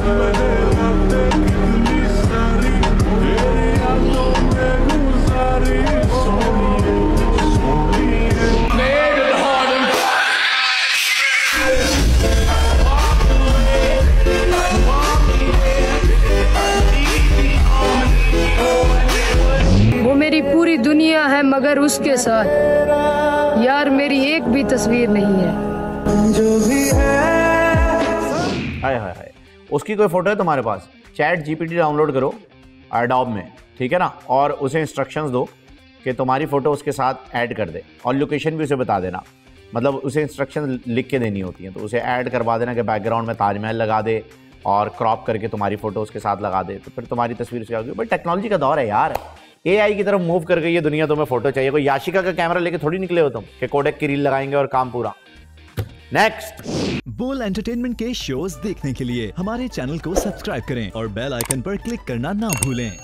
मेरी पूरी दुनिया है मगर उसके साथ यार मेरी एक भी तस्वीर नहीं है। जो भी है हाय हाय हाय, उसकी कोई फोटो है तुम्हारे पास? चैट जीपीटी डाउनलोड करो एडोब में, ठीक है ना, और उसे इंस्ट्रक्शंस दो कि तुम्हारी फोटो उसके साथ ऐड कर दे, और लोकेशन भी उसे बता देना। मतलब उसे इंस्ट्रक्शन लिख के देनी होती हैं, तो उसे ऐड करवा देना कि बैकग्राउंड में ताजमहल लगा दे और क्रॉप करके तुम्हारी फोटो उसके साथ लगा दे, तो फिर तुम्हारी तस्वीर उसके आगे। बट टेक्नोलॉजी का दौर है यार, एआई की तरफ मूव कर गई है दुनिया, तुम्हें फोटो चाहिए। कोई याशिका का कैमरा लेके थोड़ी निकले हो तुम कि कोडेक की रील लगाएंगे और काम पूरा। नेक्स्ट, बोल एंटरटेनमेंट के शोज देखने के लिए हमारे चैनल को सब्सक्राइब करें और बेल आइकन पर क्लिक करना ना भूलें।